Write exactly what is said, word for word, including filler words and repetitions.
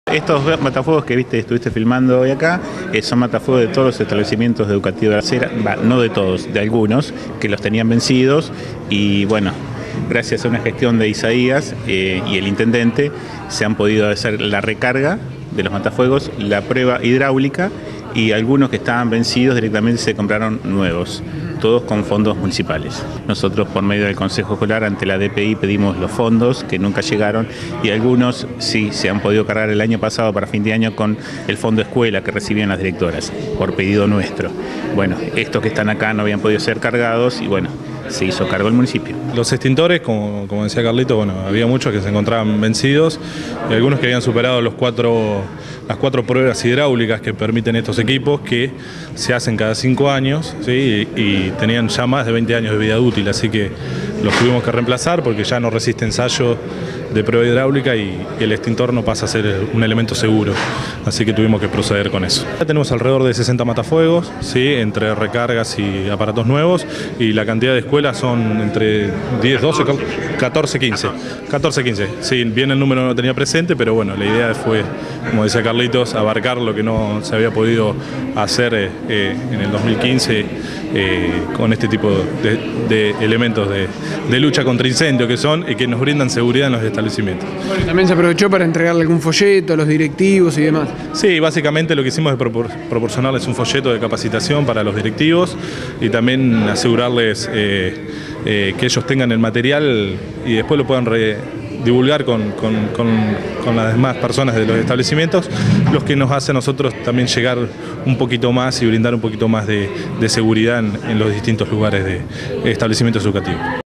Estos matafuegos que viste, estuviste filmando hoy acá, eh, son matafuegos de todos los establecimientos educativos de la acera, bah, no de todos, de algunos que los tenían vencidos y bueno, gracias a una gestión de Isaías eh, y el intendente se han podido hacer la recarga de los matafuegos, la prueba hidráulica y algunos que estaban vencidos directamente se compraron nuevos, todos con fondos municipales. Nosotros por medio del Consejo Escolar ante la D P I pedimos los fondos que nunca llegaron y algunos sí se han podido cargar el año pasado para fin de año con el fondo escuela que recibían las directoras por pedido nuestro. Bueno, estos que están acá no habían podido ser cargados y bueno, se hizo cargo el municipio. Los extintores, como, como decía Carlito, bueno, había muchos que se encontraban vencidos y algunos que habían superado los cuatro, las cuatro pruebas hidráulicas que permiten estos equipos, que se hacen cada cinco años, ¿sí? y, y tenían ya más de veinte años de vida útil, así que los tuvimos que reemplazar porque ya no resiste ensayo de prueba hidráulica y el extintor no pasa a ser un elemento seguro, así que tuvimos que proceder con eso. Ya tenemos alrededor de sesenta matafuegos, ¿sí? entre recargas y aparatos nuevos, y la cantidad de escuelas son entre diez, doce, catorce, quince. catorce, quince. Sí, bien el número no lo tenía presente, pero bueno, la idea fue, como decía Carlitos, abarcar lo que no se había podido hacer eh, en el dos mil quince eh, con este tipo de, de elementos de, de lucha contra incendio que son y que nos brindan seguridad en los establecimientos. Bueno, también se aprovechó para entregarle algún folleto a los directivos y demás. Sí, básicamente lo que hicimos es propor proporcionarles un folleto de capacitación para los directivos y también asegurarles eh, eh, que ellos tengan el material y después lo puedan re divulgar con, con, con, con las demás personas de los establecimientos, los que nos hace a nosotros también llegar un poquito más y brindar un poquito más de, de seguridad en, en los distintos lugares de establecimientos educativos.